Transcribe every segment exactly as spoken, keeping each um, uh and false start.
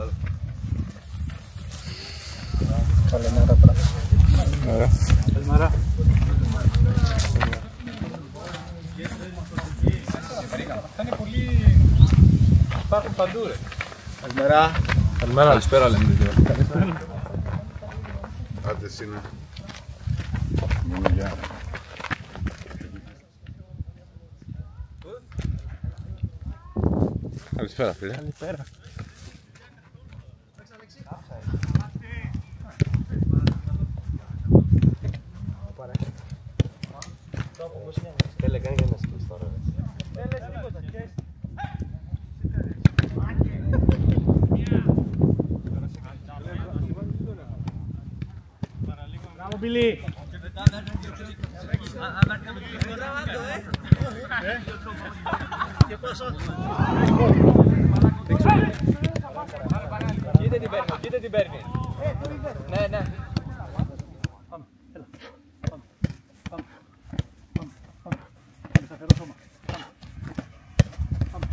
δηλαδή. Καλημέρα τώρα. Καλημέρα. Καλημέρα. Αυτά είναι πολύ... υπάρχουν παντού ρε. Καλημέρα. Καλημέρα. Καλησπέρα λέμε δύο. Άντε είναι. Καλησπέρα φίλε. Καλησπέρα. Τέλε, κάνει και να σκύψει τώρα. Μπράβο Μπιλί! Κοίτα την παίρνει, κοίτα την παίρνει. Ναι, ναι. Πάμε, έλα. Πάμε, πάμε, πάμε, πάμε. Σταθερό σώμα. Πάμε. Πάμε.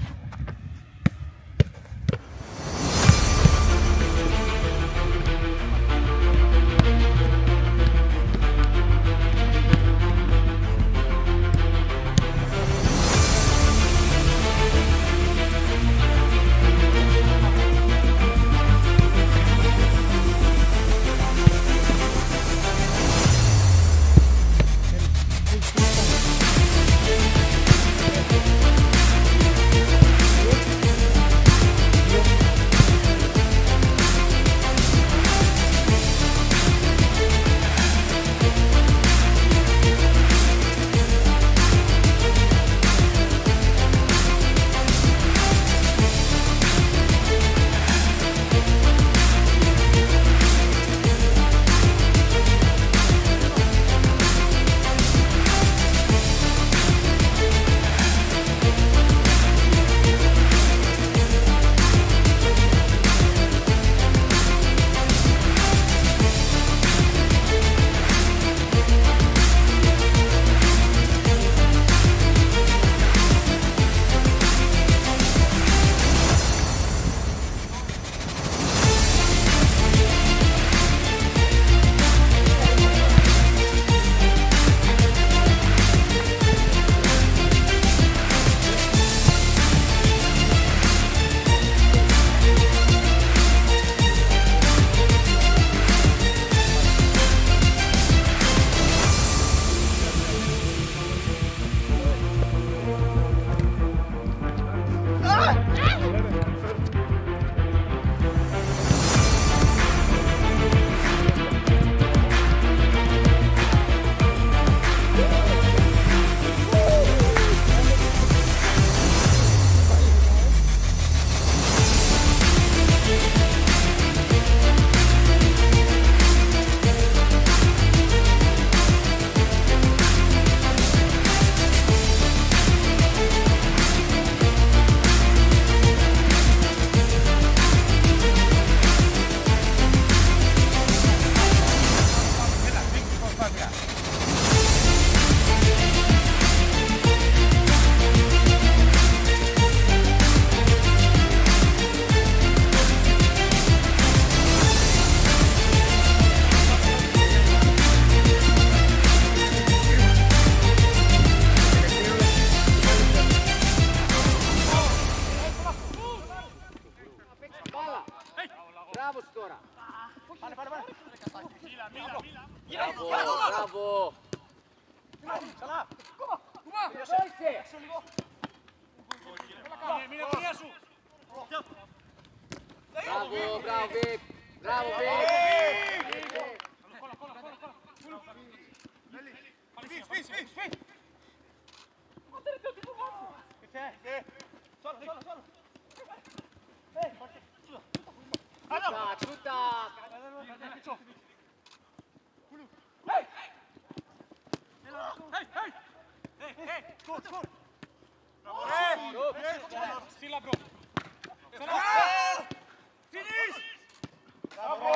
Μπράβο! Μπράβο, μπράβο Βικ! Μπράβο Βικ! Σούτα! Στείλα μπρο. Φινίς! Μπράβο!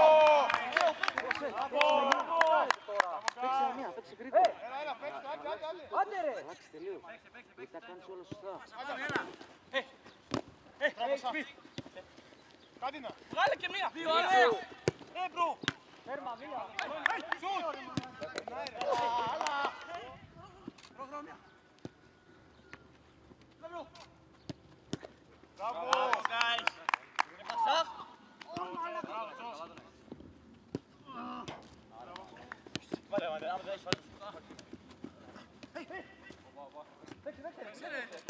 Παίξε μία, παίξε γρήγορα. Άντε ρε! Αλλάξε τελείως. Δεν τα κάνεις όλα σωστά. Κάτινα. Βγάλε και μία. Δύο, ωραίο. Ε, μπρο. Τέρμα, μία. Σουτ. Προγράμια. Μπράβο. Guys. Επασάχ. Βάλε, βάλε, άμα δεν έχεις βάλει. Παίξε, παίξε.